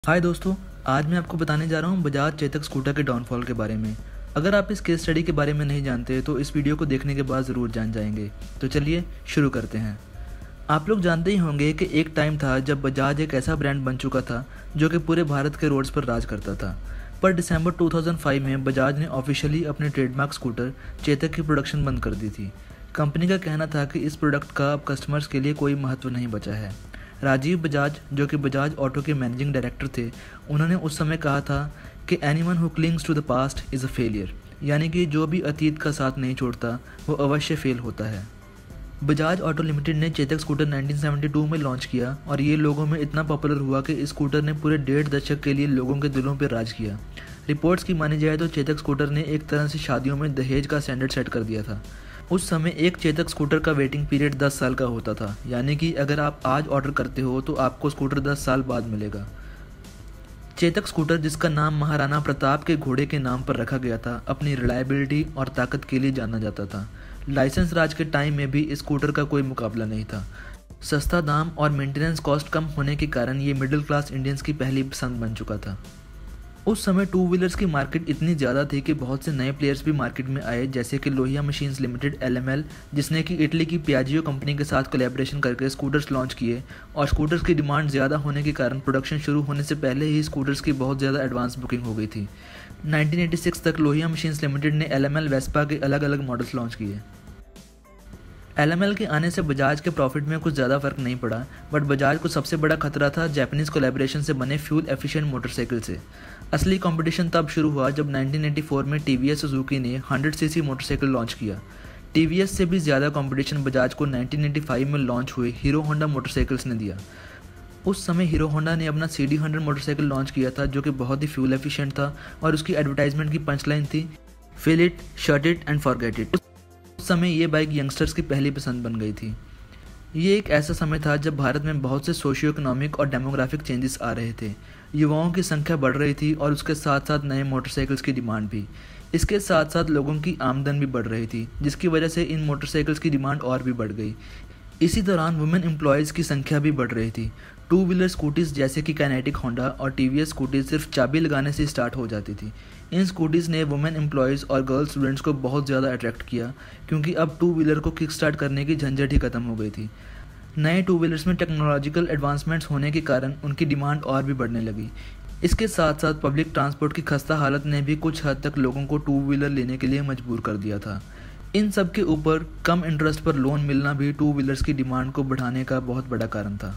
हाय दोस्तों, आज मैं आपको बताने जा रहा हूँ बजाज चेतक स्कूटर के डाउनफॉल के बारे में। अगर आप इस केस स्टडी के बारे में नहीं जानते तो इस वीडियो को देखने के बाद ज़रूर जान जाएंगे। तो चलिए शुरू करते हैं। आप लोग जानते ही होंगे कि एक टाइम था जब बजाज एक ऐसा ब्रांड बन चुका था जो कि पूरे भारत के रोड्स पर राज करता था। पर दिसंबर 2005 में बजाज ने ऑफिशियली अपने ट्रेडमार्क स्कूटर चेतक की प्रोडक्शन बंद कर दी थी। कंपनी का कहना था कि इस प्रोडक्ट का अब कस्टमर्स के लिए कोई महत्व नहीं बचा है। राजीव बजाज, जो कि बजाज ऑटो के मैनेजिंग डायरेक्टर थे, उन्होंने उस समय कहा था कि anyone who clings to the past is a failure, यानी कि जो भी अतीत का साथ नहीं छोड़ता वो अवश्य फेल होता है। बजाज ऑटो लिमिटेड ने चेतक स्कूटर 1972 में लॉन्च किया और ये लोगों में इतना पॉपुलर हुआ कि इस स्कूटर ने पूरे 1.5 दशक के लिए लोगों के दिलों पर राज किया। रिपोर्ट्स की मानी जाए तो चेतक स्कूटर ने एक तरह से शादियों में दहेज का स्टैंडर्ड सेट कर दिया था। उस समय एक चेतक स्कूटर का वेटिंग पीरियड 10 साल का होता था, यानी कि अगर आप आज ऑर्डर करते हो तो आपको स्कूटर 10 साल बाद मिलेगा। चेतक स्कूटर, जिसका नाम महाराणा प्रताप के घोड़े के नाम पर रखा गया था, अपनी रिलायबिलिटी और ताकत के लिए जाना जाता था। लाइसेंस राज के टाइम में भी इस स्कूटर का कोई मुकाबला नहीं था। सस्ता दाम और मेंटेनेंस कॉस्ट कम होने के कारण ये मिडिल क्लास इंडियंस की पहली पसंद बन चुका था। उस समय टू व्हीलर्स की मार्केट इतनी ज़्यादा थी कि बहुत से नए प्लेयर्स भी मार्केट में आए, जैसे कि लोहिया मशीन्स लिमिटेड LML, जिसने कि इटली की पियाजियो कंपनी के साथ कोलैबोरेशन करके स्कूटर्स लॉन्च किए। और स्कूटर्स की डिमांड ज़्यादा होने के कारण प्रोडक्शन शुरू होने से पहले ही स्कूटर्स की बहुत ज़्यादा एडवांस बुकिंग हो गई थी। 1986 तक लोहिया मशीन्स लिमिटेड ने LML वेस्पा के अलग अलग मॉडल्स लॉन्च किए। LML के आने से बजाज के प्रॉफिट में कुछ ज़्यादा फर्क नहीं पड़ा, बट बजाज को सबसे बड़ा खतरा था जापानीज कोलैबोरेशन से बने फ्यूल एफिशिएंट मोटरसाइकिल से। असली कंपटीशन तब शुरू हुआ जब 1984 में TVS सुजुकी ने 100 सीसी मोटरसाइकिल लॉन्च किया। TVS से भी ज़्यादा कंपटीशन बजाज को 1985 में लॉन्च हुए हीरो होंडा मोटरसाइकिल्स ने दिया। उस समय हीरो होंडा ने अपना CD100 मोटरसाइकिल लॉन्च किया था, जो कि बहुत ही फ्यूल एफिशिएंट था और उसकी एडवर्टाइजमेंट की पंचलाइन थी, fill it, shut it and forget it. उस समय ये बाइक यंगस्टर्स की पहली पसंद बन गई थी। ये एक ऐसा समय था जब भारत में बहुत से सोशियो इकोनॉमिक और डेमोग्राफिक चेंजेस आ रहे थे। युवाओं की संख्या बढ़ रही थी और उसके साथ साथ नए मोटरसाइकिल्स की डिमांड भी। इसके साथ साथ लोगों की आमदन भी बढ़ रही थी, जिसकी वजह से इन मोटरसाइकिल्स की डिमांड और भी बढ़ गई। इसी दौरान वुमेन एम्प्लॉयज़ की संख्या भी बढ़ रही थी। टू व्हीलर स्कूटीज़ जैसे कि काइनेटिक होंडा और TVS स्कूटीज़ सिर्फ चाबी लगाने से स्टार्ट हो जाती थी। इन स्कूटीज़ ने वुमेन एम्प्लॉयज़ और गर्ल स्टूडेंट्स को बहुत ज़्यादा अट्रैक्ट किया, क्योंकि अब टू व्हीलर को किक स्टार्ट करने की झंझट ही खत्म हो गई थी। नए टू व्हीलर्स में टेक्नोलॉजिकल एडवांसमेंट्स होने के कारण उनकी डिमांड और भी बढ़ने लगी। इसके साथ साथ पब्लिक ट्रांसपोर्ट की खस्ता हालत ने भी कुछ हद तक लोगों को टू व्हीलर लेने के लिए मजबूर कर दिया था। इन सब के ऊपर कम इंटरेस्ट पर लोन मिलना भी टू व्हीलर्स की डिमांड को बढ़ाने का बहुत बड़ा कारण था।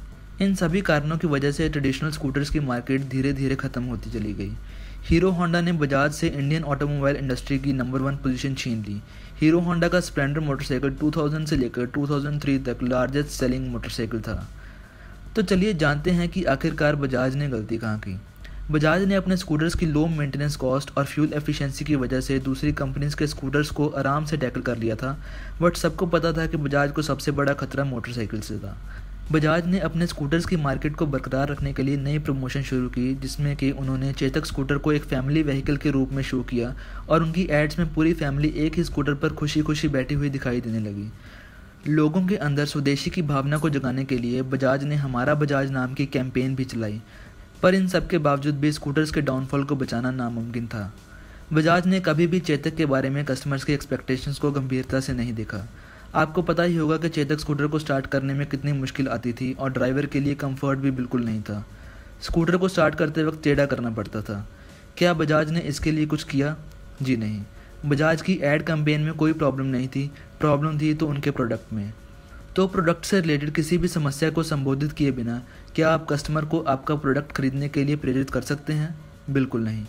इन सभी कारणों की वजह से ट्रेडिशनल स्कूटर्स की मार्केट धीरे धीरे ख़त्म होती चली गई। हीरो होंडा ने बजाज से इंडियन ऑटोमोबाइल इंडस्ट्री की नंबर 1 पोजीशन छीन ली। हीरो होंडा का स्प्लेंडर मोटरसाइकिल 2000 से लेकर 2003 तक लार्जेस्ट सेलिंग मोटरसाइकिल था। तो चलिए जानते हैं कि आखिरकार बजाज ने गलती कहाँ की। बजाज ने अपने स्कूटर्स की लो मेंटेनेंस कॉस्ट और फ्यूल एफिशिएंसी की वजह से दूसरी कंपनीज के स्कूटर्स को आराम से टैकल कर लिया था, बट सबको पता था कि बजाज को सबसे बड़ा खतरा मोटरसाइकिल से था। बजाज ने अपने स्कूटर्स की मार्केट को बरकरार रखने के लिए नई प्रमोशन शुरू की, जिसमें कि उन्होंने चेतक स्कूटर को एक फैमिली व्हीकल के रूप में शो किया और उनकी एड्स में पूरी फैमिली एक ही स्कूटर पर खुशी खुशी बैठी हुई दिखाई देने लगी। लोगों के अंदर स्वदेशी की भावना को जगाने के लिए बजाज ने हमारा बजाज नाम की कैंपेन भी चलाई, पर इन सब के बावजूद भी स्कूटर्स के डाउनफॉल को बचाना नामुमकिन था। बजाज ने कभी भी चेतक के बारे में कस्टमर्स की एक्सपेक्टेशंस को गंभीरता से नहीं देखा। आपको पता ही होगा कि चेतक स्कूटर को स्टार्ट करने में कितनी मुश्किल आती थी और ड्राइवर के लिए कंफर्ट भी बिल्कुल नहीं था। स्कूटर को स्टार्ट करते वक्त टेढ़ा करना पड़ता था। क्या बजाज ने इसके लिए कुछ किया? जी नहीं। बजाज की एड कैंपेन में कोई प्रॉब्लम नहीं थी, प्रॉब्लम थी तो उनके प्रोडक्ट में। तो प्रोडक्ट से रिलेटेड किसी भी समस्या को संबोधित किए बिना क्या आप कस्टमर को आपका प्रोडक्ट खरीदने के लिए प्रेरित कर सकते हैं? बिल्कुल नहीं।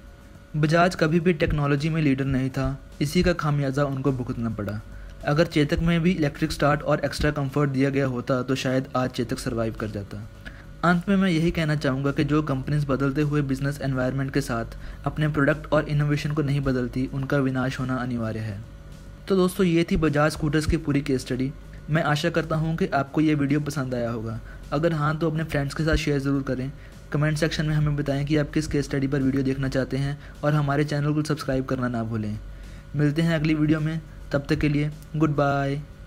बजाज कभी भी टेक्नोलॉजी में लीडर नहीं था, इसी का खामियाजा उनको भुगतना पड़ा। अगर चेतक में भी इलेक्ट्रिक स्टार्ट और एक्स्ट्रा कंफर्ट दिया गया होता तो शायद आज चेतक सर्वाइव कर जाता। अंत में मैं यही कहना चाहूँगा कि जो कंपनीज बदलते हुए बिजनेस एनवायरनमेंट के साथ अपने प्रोडक्ट और इनोवेशन को नहीं बदलती, उनका विनाश होना अनिवार्य है। तो दोस्तों, ये थी बजाज स्कूटर्स की पूरी केस स्टडी। मैं आशा करता हूँ कि आपको ये वीडियो पसंद आया होगा। अगर हाँ तो अपने फ्रेंड्स के साथ शेयर ज़रूर करें। कमेंट सेक्शन में हमें बताएं कि आप किस केस स्टडी पर वीडियो देखना चाहते हैं और हमारे चैनल को सब्सक्राइब करना ना भूलें। मिलते हैं अगली वीडियो में, तब तक के लिए गुड बाय।